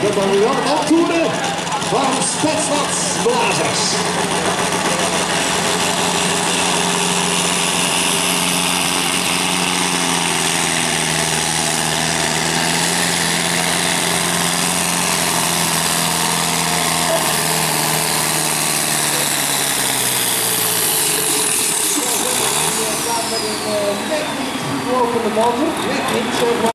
de bataljon Antoene van Spetsnaz Blazers. Net niet goed lopende motor, net niet.